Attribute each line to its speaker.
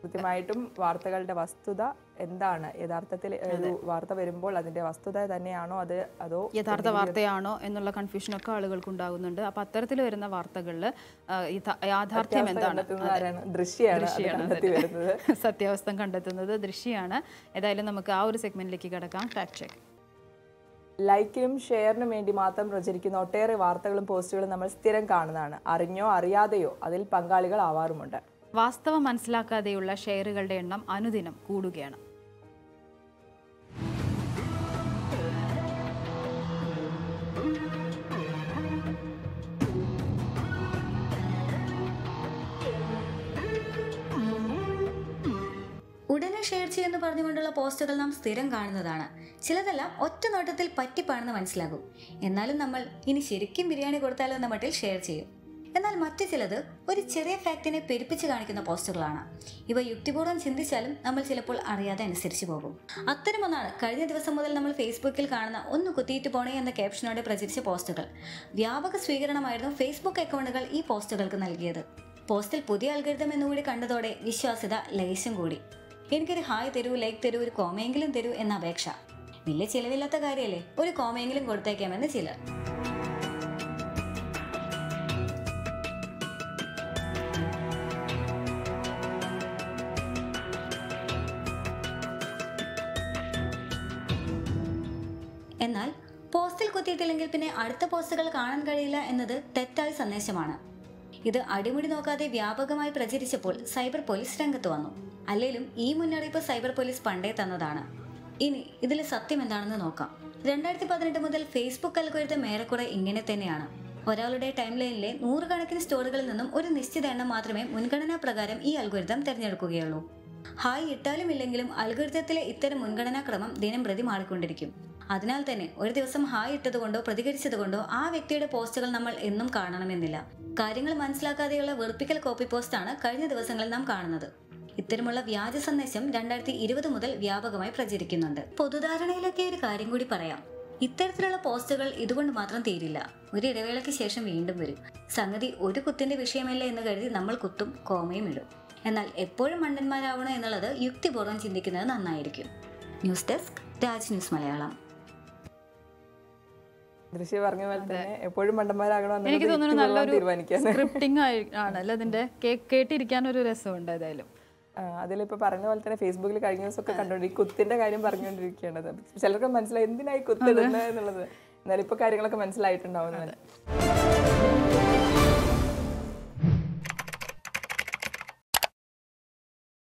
Speaker 1: കൃത്യമായിട്ടും വാർത്തകളുടെ വസ്തുത എന്താണ്, യഥാർത്ഥത്തിൽ ഒരു വാർത്ത വരുമ്പോൾ അതിന്റെ വസ്തുത തന്നെയാണോ അതോ
Speaker 2: യഥാർത്ഥ വാർത്തയാണോ എന്നുള്ള കൺഫ്യൂഷനൊക്കെ ആളുകൾക്ക് ഉണ്ടാകുന്നുണ്ട്. അപ്പം അത്തരത്തിൽ വരുന്ന വാർത്തകളിൽ യാഥാർത്ഥ്യം എന്താണ്, സത്യാവസ്ഥ കണ്ടെത്തുന്നത് ദൃശ്യമാണ്. ഏതായാലും നമുക്ക് ആ ഒരു സെഗ്മെന്റിലേക്ക് കിടക്കാം. Fact check.
Speaker 1: ലൈക്കിനും ഷെയറിനും വേണ്ടി മാത്രം പ്രചരിക്കുന്ന ഒട്ടേറെ വാർത്തകളും പോസ്റ്റുകളും നമ്മൾ സ്ഥിരം കാണുന്നതാണ്. അറിഞ്ഞോ അറിയാതെയോ അതിൽ പങ്കാളികളാവാറുമുണ്ട്.
Speaker 2: വാസ്തവം മനസ്സിലാക്കാതെയുള്ള ഷെയറുകളുടെ എണ്ണം അനുദിനം കൂടുകയാണ്.
Speaker 3: ഉടനെ ഷെയർ ചെയ്യുമെന്ന് പറഞ്ഞുകൊണ്ടുള്ള പോസ്റ്റുകൾ നാം സ്ഥിരം കാണുന്നതാണ്. ചിലതെല്ലാം ഒറ്റ നോട്ടത്തിൽ പറ്റിപ്പാണെന്ന് മനസ്സിലാകും. എന്നാലും നമ്മൾ ഇനി ശരിക്കും ബിരിയാണി കൊടുത്താലോ എന്ന മട്ടിൽ ഷെയർ ചെയ്യും. എന്നാൽ മറ്റു ചിലത് ഒരു ചെറിയ ഫാക്റ്റിനെ പെരുപ്പിച്ച് കാണിക്കുന്ന പോസ്റ്റുകളാണ്. ഇവ യുക്തിപൂർവ്വം ചിന്തിച്ചാലും നമ്മൾ ചിലപ്പോൾ അറിയാതെ അനുസരിച്ച് പോകും. അത്തരമൊന്നാണ് കഴിഞ്ഞ ദിവസം മുതൽ നമ്മൾ ഫേസ്ബുക്കിൽ കാണുന്ന "ഒന്ന് കുത്തിയിട്ട് പോണേ" എന്ന ക്യാപ്ഷനോടെ പ്രചരിച്ച പോസ്റ്റുകൾ. വ്യാപക സ്വീകരണമായിരുന്നു ഫേസ്ബുക്ക് അക്കൗണ്ടുകൾ ഈ പോസ്റ്റുകൾക്ക് നൽകിയത്. പോസ്റ്റിൽ പുതിയ അൽഗോരിതം എന്നുകൂടി കണ്ടതോടെ വിശ്വാസ്യത ലേശം കൂടി. എനിക്കൊരു ഹായ് തരൂ, ലൈക്ക് തരൂ, ഒരു കോമയെങ്കിലും തരൂ എന്ന അപേക്ഷ. വലിയ ചിലവില്ലാത്ത കാര്യമല്ലേ, ഒരു കോമയെങ്കിലും കൊടുത്തേക്കാമെന്ന് ചിലർ. എന്നാൽ പോസ്റ്റിൽ കുത്തിയിട്ടില്ലെങ്കിൽ പിന്നെ അടുത്ത പോസ്റ്റുകൾ കാണാൻ കഴിയില്ല എന്നത് തെറ്റായ സന്ദേശമാണ്. ഇത് അടിമുടി നോക്കാതെ വ്യാപകമായി പ്രചരിച്ചപ്പോൾ സൈബർ പോലീസ് രംഗത്ത് വന്നു. അല്ലെങ്കിലും ഈ മുന്നറിയിപ്പ് സൈബർ പോലീസ് പണ്ടേ തന്നതാണ്. ഇനി ഇതിൽ സത്യം എന്താണെന്ന് നോക്കാം. 2018 മുതൽ ഫേസ്ബുക്ക് അൽഗോരിതം ഏറെക്കുറെ ഇങ്ങനെ തന്നെയാണ്. ഒരാളുടെ ടൈം ലൈനിലെ നൂറുകണക്കിന് സ്റ്റോറികളിൽ നിന്നും ഒരു നിശ്ചിത എണ്ണം മാത്രമേ മുൻഗണനാ പ്രകാരം ഈ അൽഗോരിതം തിരഞ്ഞെടുക്കുകയുള്ളൂ. ഹായ് ഇട്ടാലും ഇല്ലെങ്കിലും അൽഗോരിതത്തിലെ ഇത്തരം മുൻഗണനാ ക്രമം ദിനം പ്രതി മാറിക്കൊണ്ടിരിക്കും. അതിനാൽ തന്നെ ഒരു ദിവസം ഹായ് ഇട്ടതുകൊണ്ടോ പ്രതികരിച്ചതുകൊണ്ടോ ആ വ്യക്തിയുടെ പോസ്റ്റുകൾ നമ്മൾ എന്നും കാണണമെന്നില്ല. കാര്യങ്ങൾ മനസ്സിലാക്കാതെയുള്ള വെറുപ്പിക്കൽ കോപ്പി പോസ്റ്റാണ് കഴിഞ്ഞ ദിവസങ്ങളിൽ നാം കാണുന്നത്. ഇത്തരമുള്ള വ്യാജ സന്ദേശം 2020 മുതൽ വ്യാപകമായി പ്രചരിക്കുന്നുണ്ട്. പൊതുധാരണയിലൊക്കെ ഒരു കാര്യം കൂടി പറയാം. ഇത്തരത്തിലുള്ള പോസ്റ്റുകൾ ഇതുകൊണ്ട് മാത്രം തീരില്ല. ഒരു ഇടവേളയ്ക്ക് ശേഷം വീണ്ടും വരും. സംഗതി ഒരു കുത്തിന്റെ വിഷയമല്ല എന്ന് കരുതി നമ്മൾ കുത്തും കോമയും ഇടും. എന്നാൽ എപ്പോഴും മണ്ടന്മാരാവണോ എന്നുള്ളത് യുക്തിപൂർവ്വം ചിന്തിക്കുന്നത് നന്നായിരിക്കും. News desk, Raj news Malayalam.
Speaker 1: Drishya പറഞ്ഞ പോലെ തന്നെ എപ്പോഴും മണ്ടന്മാരാകണോ
Speaker 2: എനിക്ക് തോന്നുന്നു നല്ലൊരു സ്ക്രിപ്റ്റിംഗ് ആണല്ലോ അതിന്റെ. കേട്ടിരിക്കാൻ ഒരു രസമുണ്ട്. ഏതായാലും
Speaker 1: അതിലിപ്പോൾ പറഞ്ഞ പോലെ തന്നെ ഫേസ്ബുക്കിൽ കഴിഞ്ഞ ദിവസമൊക്കെ കണ്ടോണ്ട് ഈ കുത്തിന്റെ കാര്യം പറഞ്ഞുകൊണ്ടിരിക്കുകയാണ്. ചിലർക്ക് മനസ്സിലായി എന്തിനായി കുത്തിടുന്നത് എന്നുള്ളത്. എന്നാലും ഇപ്പൊ കാര്യങ്ങളൊക്കെ മനസ്സിലായിട്ടുണ്ടാവുന്നത്.